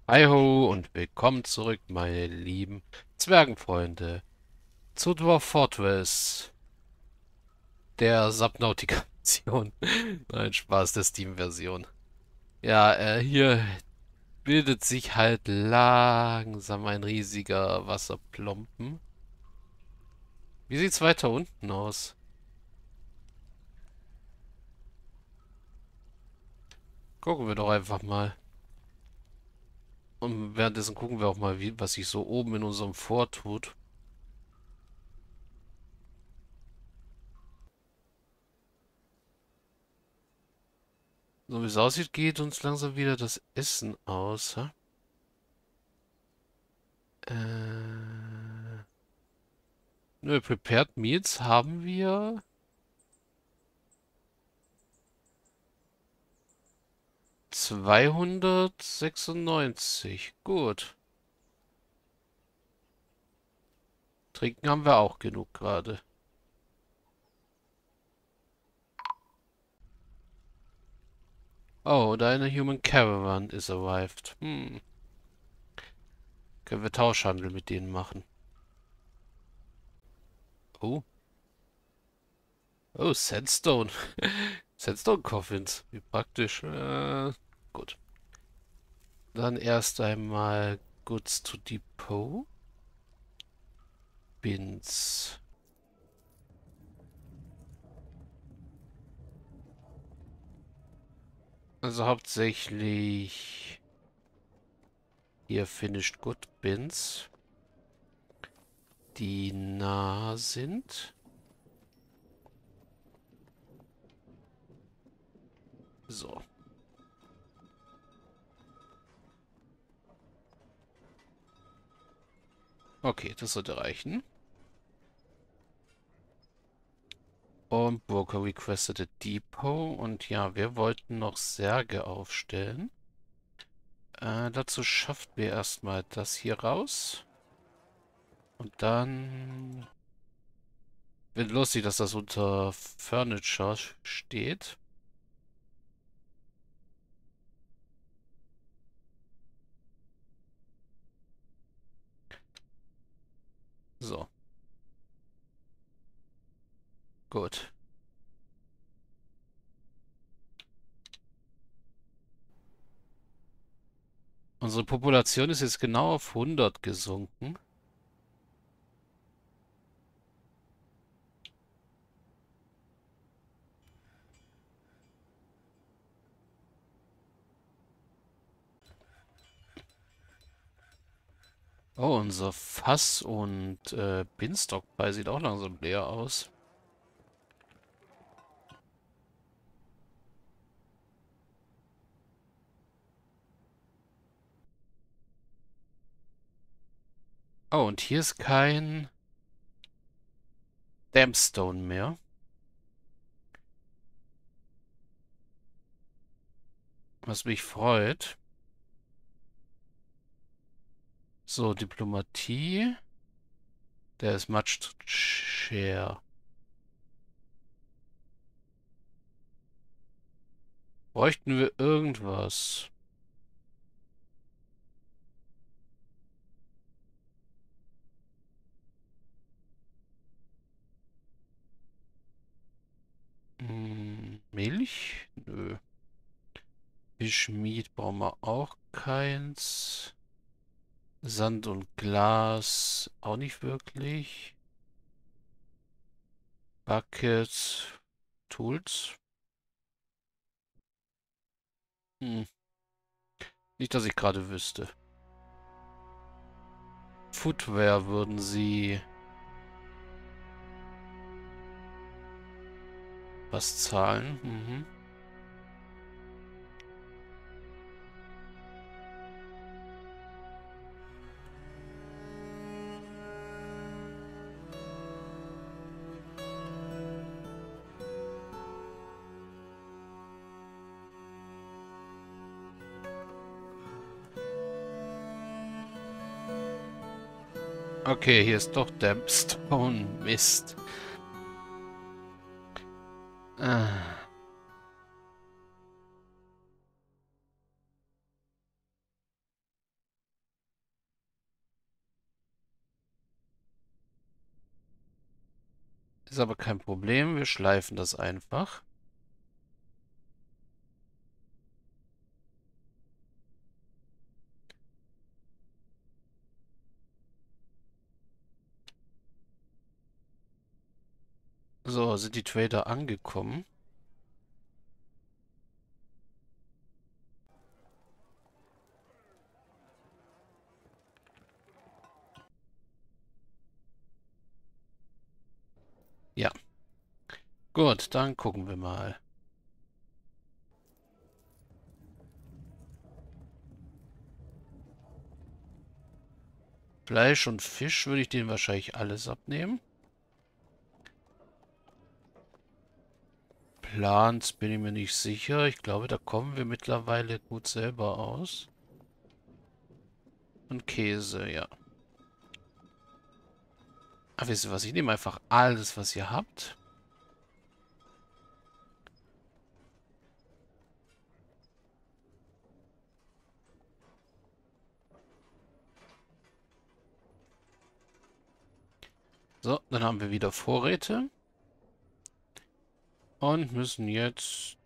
Hi ho und willkommen zurück, meine lieben Zwergenfreunde, zu Dwarf Fortress, der Subnautica-Version. Nein, Spaß, der Steam-Version. Ja, hier bildet sich halt langsam ein riesiger Wasserplomben. Wie sieht's weiter unten aus? Gucken wir doch einfach mal. Und währenddessen gucken wir auch mal, was sich so oben in unserem Fort tut. So wie es aussieht, geht uns langsam wieder das Essen aus. Hä? Äh... Nö, Prepared Meals haben wir 296. Gut. Trinken haben wir auch genug gerade. Oh, deine Human Caravan is arrived. Können wir Tauschhandel mit denen machen? Oh. Oh, Sandstone. Sandstone Coffins. Wie praktisch. Gut. Dann erst einmal Goods to Depot. Bins. Also hauptsächlich hier Finished Good Bins, die nah sind. So. Okay, das sollte reichen. Und Broker requested a Depot. Und ja, wir wollten noch Särge aufstellen. Dazu schaffen wir erstmal das hier raus. Und dann wird lustig, dass das unter Furniture steht. So, gut. Unsere Population ist jetzt genau auf 100 gesunken. Oh, unser Fass- und Binstock-Pie sieht auch langsam leer aus. Oh, und hier ist kein Dampstone mehr. Was mich freut. So, Diplomatie. Der ist much to share. Bräuchten wir irgendwas? Milch? Nö. Fischmied brauchen wir auch keins. Sand und Glas auch nicht wirklich. Buckets. Tools. Hm. Nicht, dass ich gerade wüsste. Footwear würden sie was zahlen. Mhm. Okay, hier ist doch Dapstone. Mist. Ah. Ist aber kein Problem. Wir schleifen das einfach. So, sind die Trader angekommen? Ja. Gut, dann gucken wir mal. Fleisch und Fisch würde ich denen wahrscheinlich alles abnehmen. Plans bin ich mir nicht sicher. Ich glaube, da kommen wir mittlerweile gut selber aus. Und Käse, ja. Ah, wisst ihr was? Ich nehme einfach alles, was ihr habt. So, dann haben wir wieder Vorräte. Und müssen jetzt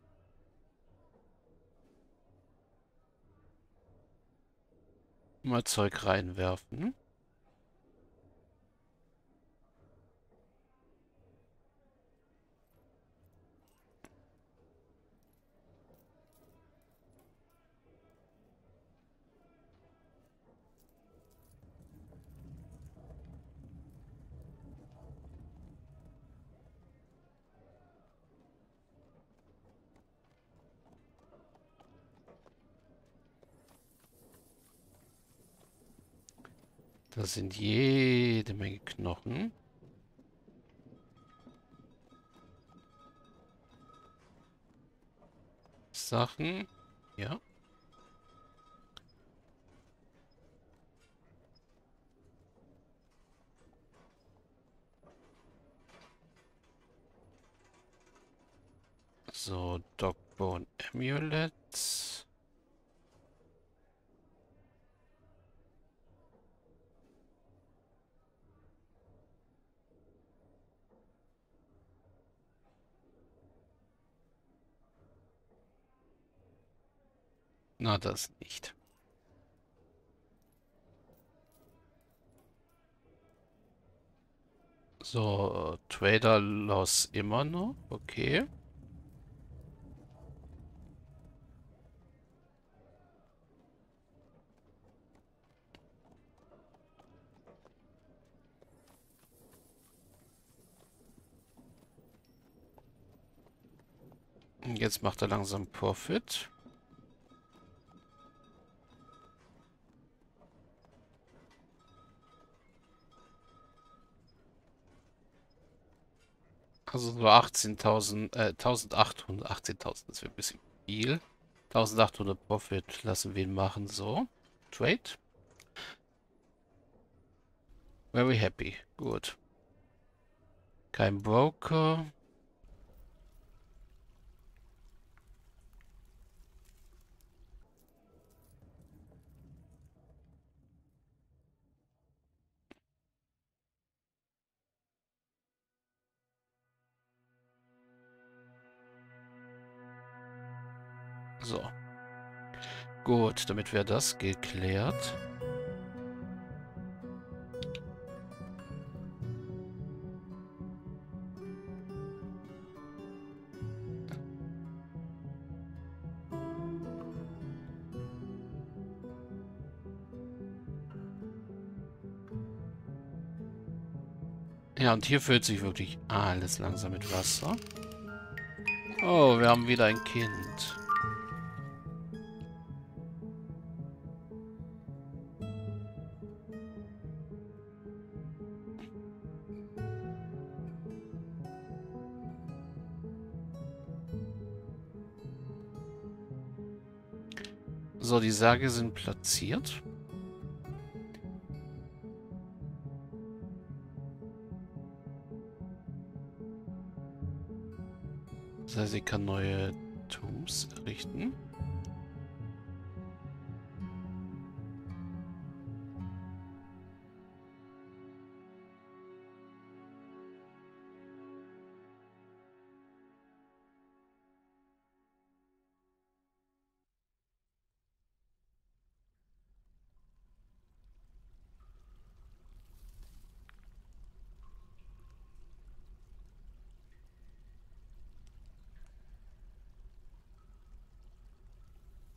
mal Zeug reinwerfen. Das sind jede Menge Knochen. Sachen. Ja. So, Dogbone Amulets. Na, das nicht. So, Trader Loss immer noch. Okay. Und jetzt macht er langsam Profit. Also so 18.000, 1.800, 18.000, das wäre ein bisschen viel. 1.800 Profit lassen wir ihn machen, so. Trade. Very happy. Gut. Kein Broker. So. Gut, damit wäre das geklärt. Ja, und hier füllt sich wirklich alles langsam mit Wasser. Oh, wir haben wieder ein Kind. So, die Särge sind platziert. Das heißt, ich kann neue Tombs errichten.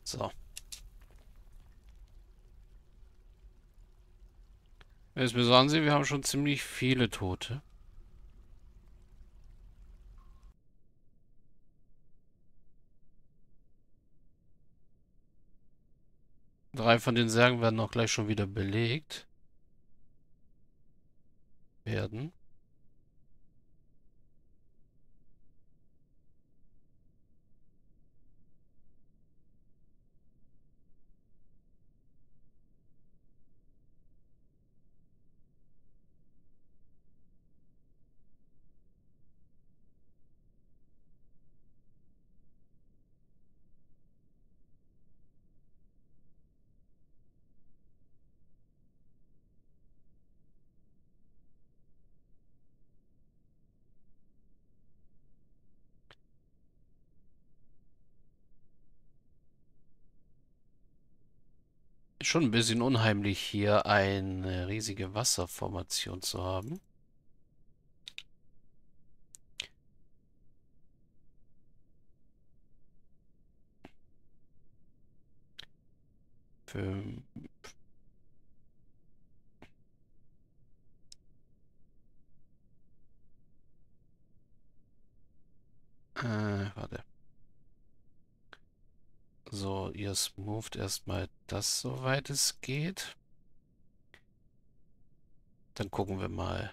So. Wenn ich mir so ansehe, wir haben schon ziemlich viele Tote. 3 von den Särgen werden auch gleich schon wieder belegt werden. Ist schon ein bisschen unheimlich, hier eine riesige Wasserformation zu haben. Für, warte. So, ihr smootht erstmal das, soweit es geht. Dann gucken wir mal.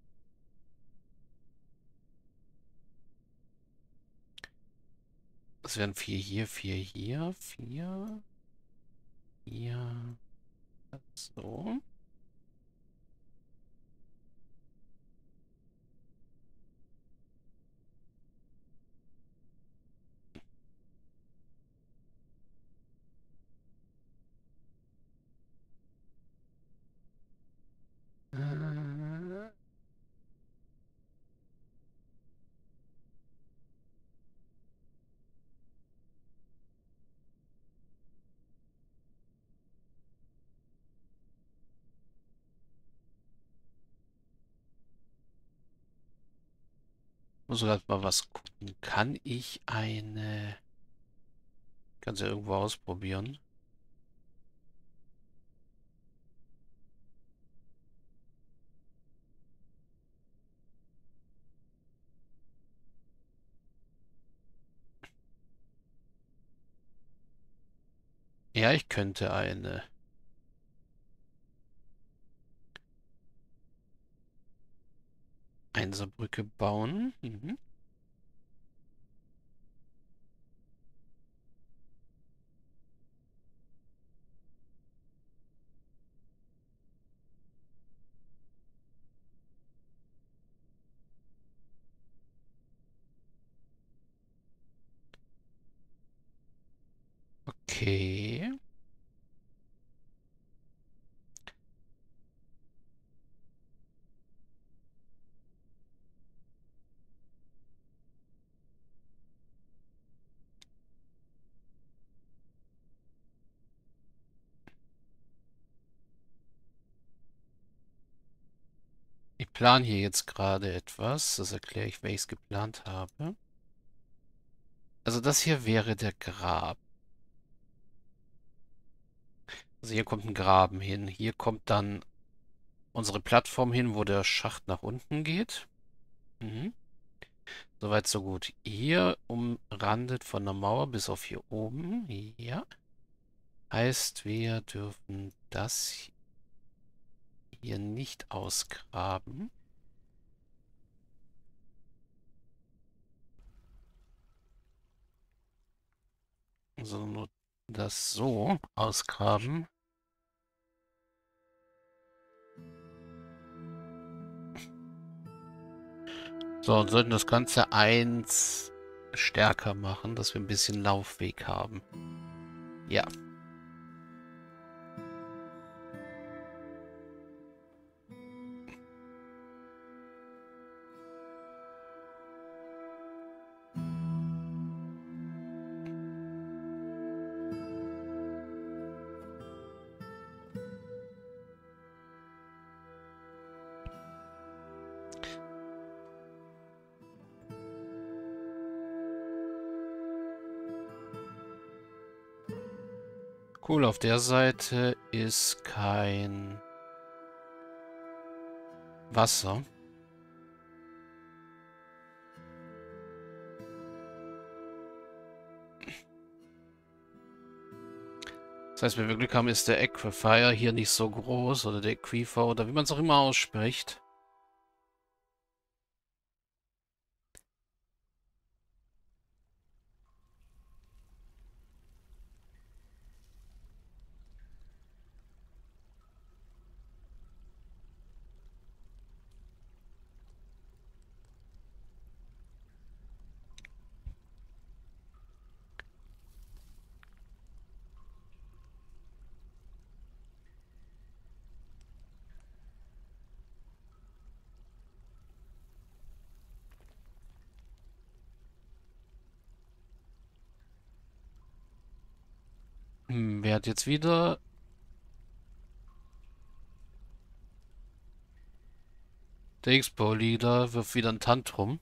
Das wären 4 hier, 4 hier, 4 hier. So. Äh, Muss gerade mal was gucken. Kann ich eine... Kann sie irgendwo ausprobieren? Ja, ich könnte eine Einserbrücke bauen. Mhm. Okay. Ich plane hier jetzt gerade etwas. Das erkläre ich, wenn ich es geplant habe. Also das hier wäre der Grab. Also hier kommt ein Graben hin. Hier kommt dann unsere Plattform hin, wo der Schacht nach unten geht. Mhm. Soweit, so gut. Hier umrandet von der Mauer bis auf hier oben. Ja. Heißt, wir dürfen das hier nicht ausgraben. Sondern nur das so ausgraben. So, und sollten das Ganze eins stärker machen, dass wir ein bisschen Laufweg haben. Ja. Cool, auf der Seite ist kein Wasser. Das heißt, wenn wir Glück haben, ist der Aquifer hier nicht so groß. Oder der Aquifer, oder wie man es auch immer ausspricht. Wer hat jetzt wieder... Der Expo-Leader wirft wieder ein Tantrum.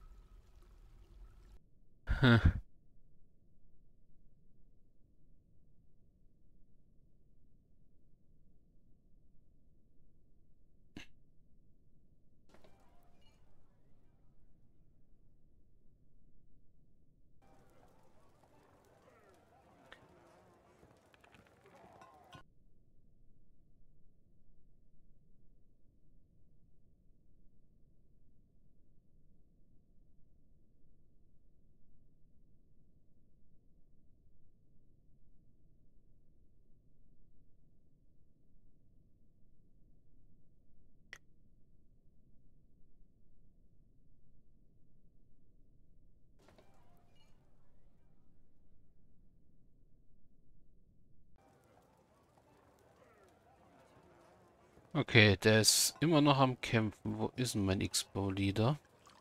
Okay, der ist immer noch am Kämpfen. Wo ist denn mein Expo-Leader?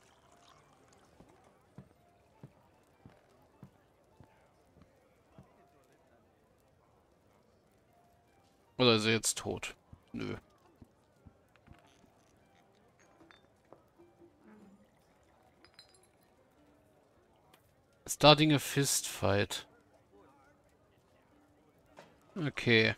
Oder ist er jetzt tot? Nö. Starting a fist fight. Okay.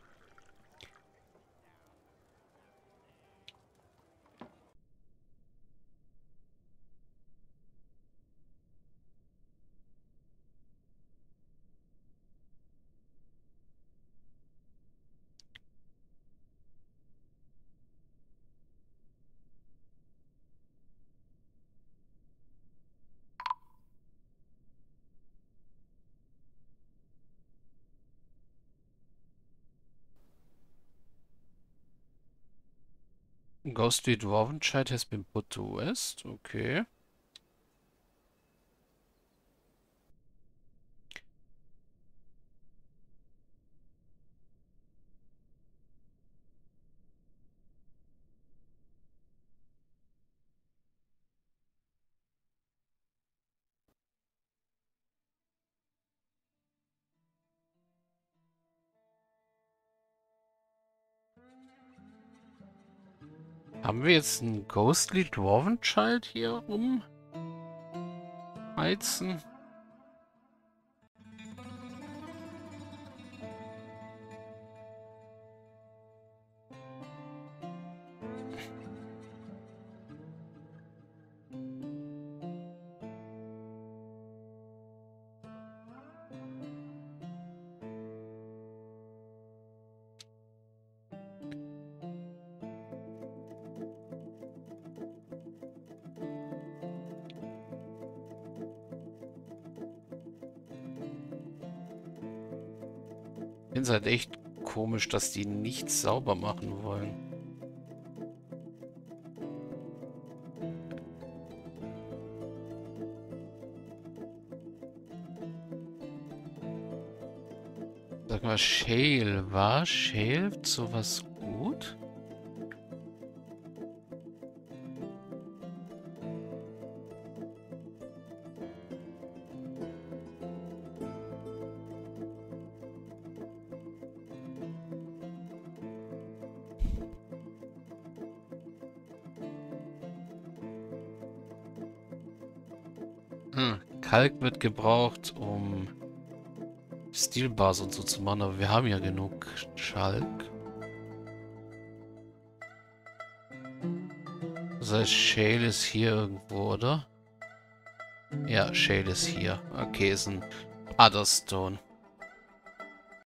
Ghostly Dwarven Child has been put to rest. Okay. Haben wir jetzt einen Ghostly Dwarven Child hier rumheizen? Ich finde es halt echt komisch, dass die nichts sauber machen wollen. Sag mal, Shale, war Shale sowas gut? Kalk wird gebraucht, um Steelbars und so zu machen, aber wir haben ja genug Schalk. Das heißt, Shale ist hier irgendwo, oder? Ja, Shale ist hier. Okay, ist ein Otherstone.